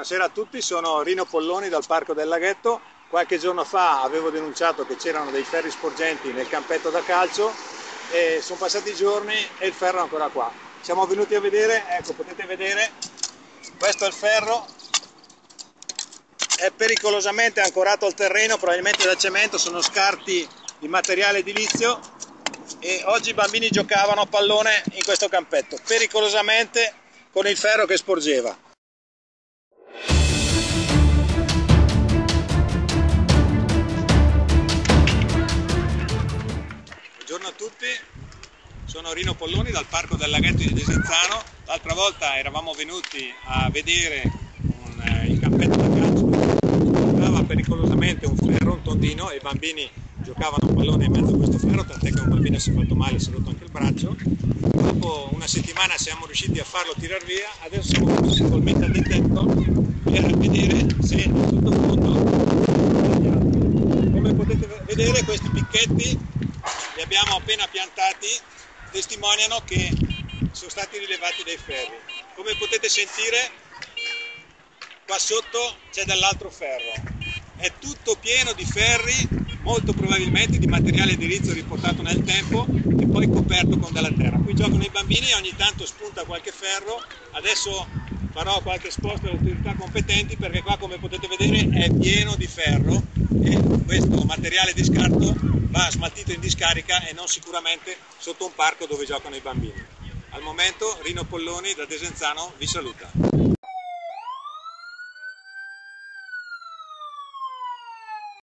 Buonasera a tutti, sono Rino Polloni dal Parco del Laghetto. Qualche giorno fa avevo denunciato che c'erano dei ferri sporgenti nel campetto da calcio e sono passati giorni e il ferro è ancora qua. Siamo venuti a vedere, ecco, potete vedere, questo è il ferro, è pericolosamente ancorato al terreno, probabilmente da cemento, sono scarti di materiale edilizio e oggi i bambini giocavano a pallone in questo campetto, pericolosamente con il ferro che sporgeva. Buongiorno a tutti, sono Rino Polloni dal Parco del Laghetto di Desenzano. L'altra volta eravamo venuti a vedere il campetto da calcio, stava pericolosamente un ferro, un tondino, e i bambini giocavano a pallone in mezzo a questo ferro, tant'è che un bambino si è fatto male, si è rotto anche il braccio. Dopo una settimana siamo riusciti a farlo tirar via, adesso siamo venuti col metaldetetto per vedere se in sottofondo. Come potete vedere, questi picchetti li abbiamo appena piantati, testimoniano che sono stati rilevati dei ferri. Come potete sentire, qua sotto c'è dell'altro ferro, è tutto pieno di ferri, molto probabilmente di materiale edilizio riportato nel tempo e poi coperto con della terra. Qui giocano i bambini e ogni tanto spunta qualche ferro. Adesso farò qualche esposto alle autorità competenti, perché qua, come potete vedere, è pieno di ferro e questo materiale di scarto va smaltito in discarica e non sicuramente sotto un parco dove giocano i bambini. Al momento Rino Polloni da Desenzano vi saluta.